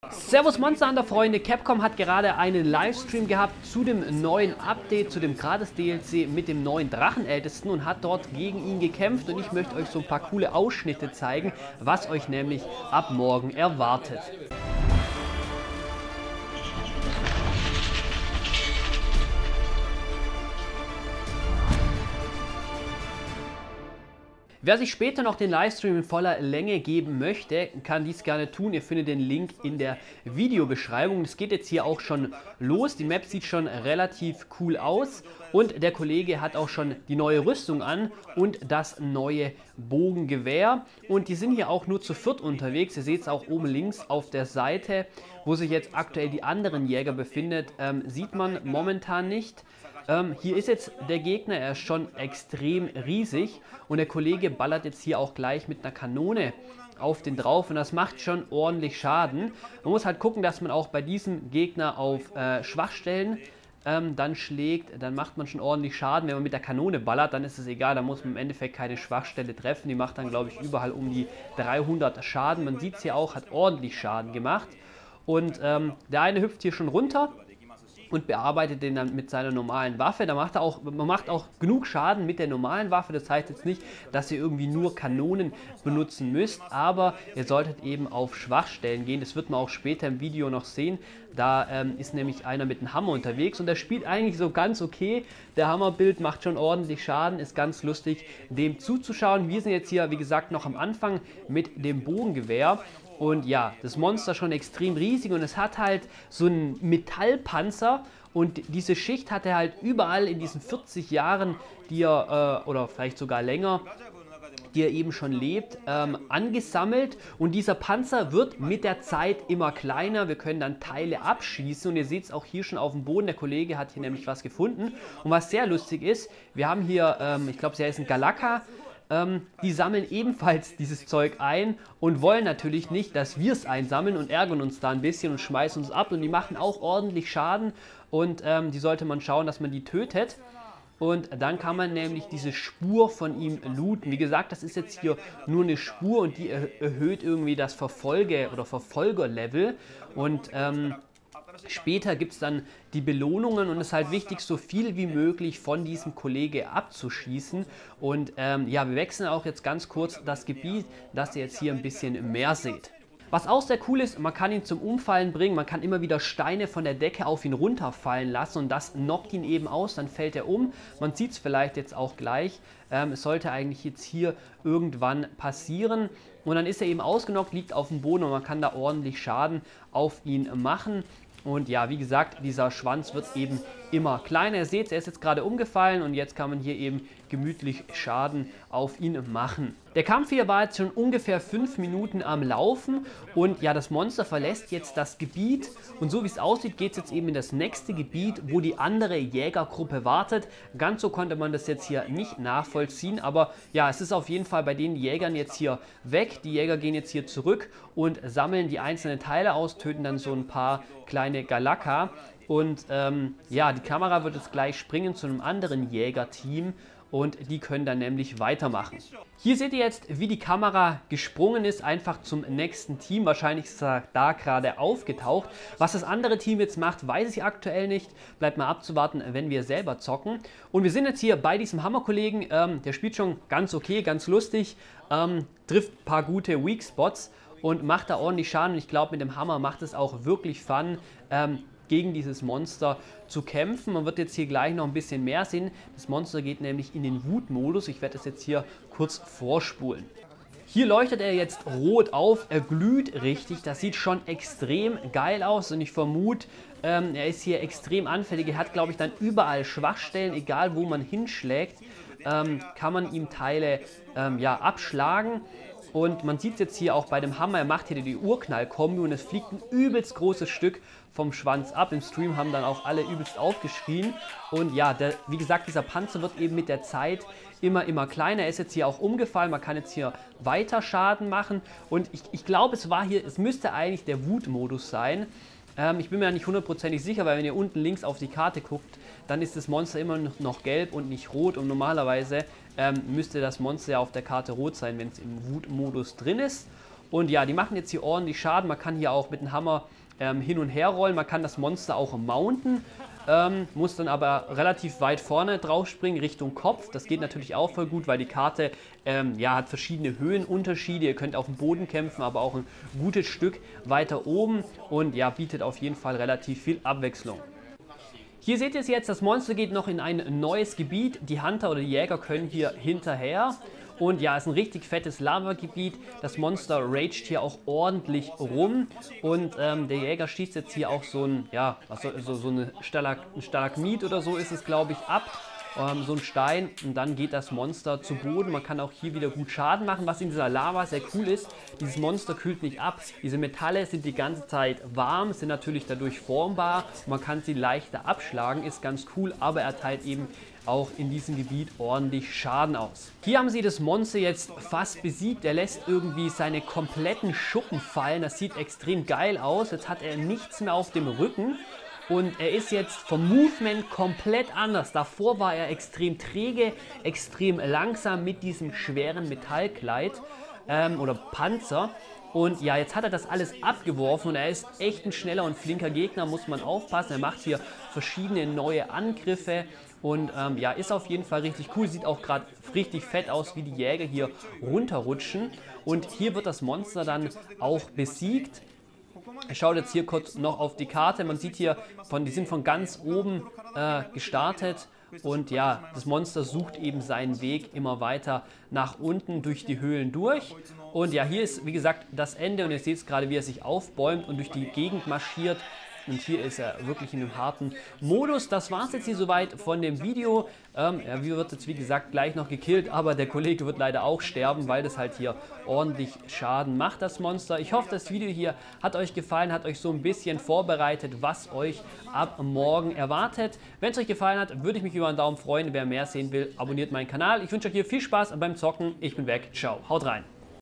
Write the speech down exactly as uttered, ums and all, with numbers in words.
Servus Monster Hunter Freunde, Capcom hat gerade einen Livestream gehabt zu dem neuen Update, zu dem Gratis-D L C mit dem neuen Drachenältesten und hat dort gegen ihn gekämpft und ich möchte euch so ein paar coole Ausschnitte zeigen, was euch nämlich ab morgen erwartet. Wer sich später noch den Livestream in voller Länge geben möchte, kann dies gerne tun. Ihr findet den Link in der Videobeschreibung. Es geht jetzt hier auch schon los. Die Map sieht schon relativ cool aus und der Kollege hat auch schon die neue Rüstung an und das neue Bogengewehr. Und die sind hier auch nur zu viert unterwegs. Ihr seht es auch oben links auf der Seite, wo sich jetzt aktuell die anderen Jäger befindet, ähm, sieht man momentan nicht. Ähm, hier ist jetzt der Gegner, er ist schon extrem riesig und der Kollege ballert jetzt hier auch gleich mit einer Kanone auf den drauf und das macht schon ordentlich Schaden. Man muss halt gucken, dass man auch bei diesem Gegner auf äh, Schwachstellen ähm, dann schlägt, dann macht man schon ordentlich Schaden. Wenn man mit der Kanone ballert, dann ist es egal, da muss man im Endeffekt keine Schwachstelle treffen. Die macht dann, glaube ich, überall um die dreihundert Schaden. Man sieht es hier auch, hat ordentlich Schaden gemacht. Und ähm, der eine hüpft hier schon runter und bearbeitet den dann mit seiner normalen Waffe. Da macht er auch, man macht auch genug Schaden mit der normalen Waffe. Das heißt jetzt nicht, dass ihr irgendwie nur Kanonen benutzen müsst, aber ihr solltet eben auf Schwachstellen gehen. Das wird man auch später im Video noch sehen. Da ähm, ist nämlich einer mit einem Hammer unterwegs und der spielt eigentlich so ganz okay. Der Hammerbild macht schon ordentlich Schaden, ist ganz lustig, dem zuzuschauen. Wir sind jetzt hier, wie gesagt, noch am Anfang mit dem Bogengewehr. Und ja, das Monster schon extrem riesig und es hat halt so einen Metallpanzer und diese Schicht hat er halt überall in diesen vierzig Jahren, die er, äh, oder vielleicht sogar länger, die er eben schon lebt, ähm, angesammelt und dieser Panzer wird mit der Zeit immer kleiner. Wir können dann Teile abschießen und ihr seht es auch hier schon auf dem Boden. Der Kollege hat hier nämlich was gefunden und was sehr lustig ist, wir haben hier, ähm, ich glaube, sie heißen Galaka. Ähm, die sammeln ebenfalls dieses Zeug ein und wollen natürlich nicht, dass wir es einsammeln und ärgern uns da ein bisschen und schmeißen uns ab und die machen auch ordentlich Schaden und ähm, die sollte man schauen, dass man die tötet und dann kann man nämlich diese Spur von ihm looten. Wie gesagt, das ist jetzt hier nur eine Spur und die er erhöht irgendwie das Verfolge- oder Verfolgerlevel und ähm, später gibt es dann die Belohnungen und es ist halt wichtig, so viel wie möglich von diesem Kollege abzuschießen. Und ähm, ja, wir wechseln auch jetzt ganz kurz das Gebiet, dass ihr jetzt hier ein bisschen mehr seht. Was auch sehr cool ist, man kann ihn zum Umfallen bringen, man kann immer wieder Steine von der Decke auf ihn runterfallen lassen und das knockt ihn eben aus, dann fällt er um. Man sieht es vielleicht jetzt auch gleich, ähm, es sollte eigentlich jetzt hier irgendwann passieren und dann ist er eben ausgenockt, liegt auf dem Boden und man kann da ordentlich Schaden auf ihn machen. Und ja, wie gesagt, dieser Schwanz wird eben immer kleiner. Ihr seht, er ist jetzt gerade umgefallen und jetzt kann man hier eben gemütlich Schaden auf ihn machen. Der Kampf hier war jetzt schon ungefähr fünf Minuten am Laufen und ja, das Monster verlässt jetzt das Gebiet und so wie es aussieht, geht es jetzt eben in das nächste Gebiet, wo die andere Jägergruppe wartet. Ganz so konnte man das jetzt hier nicht nachvollziehen, aber ja, es ist auf jeden Fall bei den Jägern jetzt hier weg. Die Jäger gehen jetzt hier zurück und sammeln die einzelnen Teile aus, töten dann so ein paar kleine Galaka. Und ähm, ja, die Kamera wird jetzt gleich springen zu einem anderen Jägerteam und die können dann nämlich weitermachen. Hier seht ihr jetzt, wie die Kamera gesprungen ist, einfach zum nächsten Team. Wahrscheinlich ist er da gerade aufgetaucht. Was das andere Team jetzt macht, weiß ich aktuell nicht. Bleibt mal abzuwarten, wenn wir selber zocken. Und wir sind jetzt hier bei diesem Hammerkollegen. Ähm, der spielt schon ganz okay, ganz lustig, ähm, trifft ein paar gute Weak Spots und macht da ordentlich Schaden. Und ich glaube, mit dem Hammer macht es auch wirklich Fun, ähm, gegen dieses Monster zu kämpfen. Man wird jetzt hier gleich noch ein bisschen mehr sehen. Das Monster geht nämlich in den Wutmodus. Ich werde das jetzt hier kurz vorspulen. Hier leuchtet er jetzt rot auf, er glüht richtig, das sieht schon extrem geil aus und ich vermute, ähm, er ist hier extrem anfällig. Er hat, glaube ich, dann überall Schwachstellen, egal wo man hinschlägt, ähm, kann man ihm Teile ähm, ja, abschlagen. Und man sieht es jetzt hier auch bei dem Hammer, er macht hier die Urknall-Kombi und es fliegt ein übelst großes Stück vom Schwanz ab. Im Stream haben dann auch alle übelst aufgeschrien. Und ja, der, wie gesagt, dieser Panzer wird eben mit der Zeit immer, immer kleiner. Er ist jetzt hier auch umgefallen, man kann jetzt hier weiter Schaden machen. Und ich, ich glaube, es war hier, es müsste eigentlich der Wutmodus sein. Ähm, ich bin mir nicht hundertprozentig sicher, weil wenn ihr unten links auf die Karte guckt, dann ist das Monster immer noch gelb und nicht rot. Und normalerweise ähm, müsste das Monster ja auf der Karte rot sein, wenn es im Wutmodus drin ist. Und ja, die machen jetzt hier ordentlich Schaden. Man kann hier auch mit dem Hammer ähm, hin und her rollen. Man kann das Monster auch mounten. Ähm, muss dann aber relativ weit vorne drauf springen, Richtung Kopf. Das geht natürlich auch voll gut, weil die Karte ähm, ja, hat verschiedene Höhenunterschiede. Ihr könnt auf dem Boden kämpfen, aber auch ein gutes Stück weiter oben. Und ja, bietet auf jeden Fall relativ viel Abwechslung. Hier seht ihr es jetzt, das Monster geht noch in ein neues Gebiet. Die Hunter oder die Jäger können hier hinterher. Und ja, es ist ein richtig fettes Lava-Gebiet. Das Monster raged hier auch ordentlich rum. Und ähm, der Jäger schießt jetzt hier auch so ein, ja, also, so, so eine Stalag ein Stalagmit oder so ist es, glaube ich, ab. Ähm, so ein Stein. Und dann geht das Monster zu Boden. Man kann auch hier wieder gut Schaden machen. Was in dieser Lava sehr cool ist, dieses Monster kühlt nicht ab. Diese Metalle sind die ganze Zeit warm, sind natürlich dadurch formbar. Man kann sie leichter abschlagen, ist ganz cool. Aber er teilt eben auch in diesem Gebiet ordentlich Schaden aus. Hier haben sie das Monster jetzt fast besiegt. Er lässt irgendwie seine kompletten Schuppen fallen. Das sieht extrem geil aus. Jetzt hat er nichts mehr auf dem Rücken. Und er ist jetzt vom Movement komplett anders. Davor war er extrem träge, extrem langsam mit diesem schweren Metallkleid ähm, oder Panzer. Und ja, jetzt hat er das alles abgeworfen und er ist echt ein schneller und flinker Gegner, muss man aufpassen. Er macht hier verschiedene neue Angriffe und ähm, ja, ist auf jeden Fall richtig cool. Sieht auch gerade richtig fett aus, wie die Jäger hier runterrutschen. Und hier wird das Monster dann auch besiegt. Ich schaue jetzt hier kurz noch auf die Karte. Man sieht hier, von, die sind von ganz oben äh, gestartet. Und ja, das Monster sucht eben seinen Weg immer weiter nach unten durch die Höhlen durch. Und ja, hier ist wie gesagt das Ende und ihr seht es gerade, wie er sich aufbäumt und durch die Gegend marschiert. Und hier ist er wirklich in einem harten Modus. Das war es jetzt hier soweit von dem Video. Ähm, er wird jetzt wie gesagt gleich noch gekillt, aber der Kollege wird leider auch sterben, weil das halt hier ordentlich Schaden macht, das Monster. Ich hoffe, das Video hier hat euch gefallen, hat euch so ein bisschen vorbereitet, was euch ab morgen erwartet. Wenn es euch gefallen hat, würde ich mich über einen Daumen freuen. Wer mehr sehen will, abonniert meinen Kanal. Ich wünsche euch hier viel Spaß beim Zocken. Ich bin weg. Ciao. Haut rein.